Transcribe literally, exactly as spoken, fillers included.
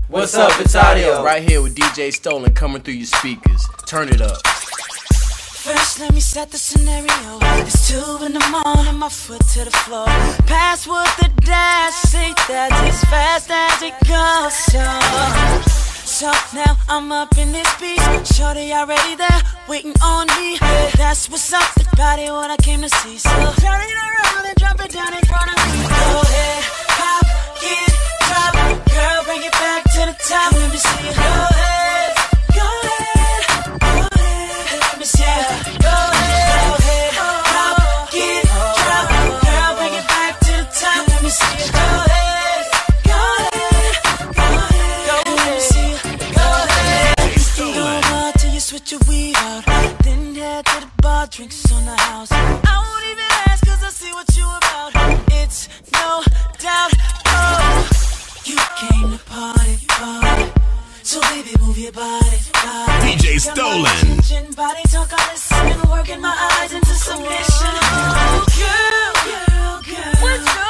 What's up, it's Audio. Right here with D J Stolen coming through your speakers. Turn it up. First, let me set the scenario. It's two in the morning, my foot to the floor. Pass with the dash, say that as fast as it goes. So, so now I'm up in this piece. Shorty already there, waiting on me. That's what's up, the body what I came to see. So turn it around and drop it down in front of me. Go ahead, pop, get, drop. Girl, bring it back to the top. Let me see you. Go ahead, go ahead, go ahead. Let me see you. Go ahead, go ahead, pop, get, drop. Girl, bring it back to the top. Let me see you. Go ahead, go ahead, go ahead. Go ahead, let me see you. Go ahead. Go on till you switch your weave out. Then head to the bar, drinks on the house. I won't even ask 'cause I see what you about. It's no doubt. Oh, you came to party, party. So baby, move your body, body. D J Stolen. Body talk, I listen, working my eyes into submission. Oh, girl, girl, girl. What's wrong?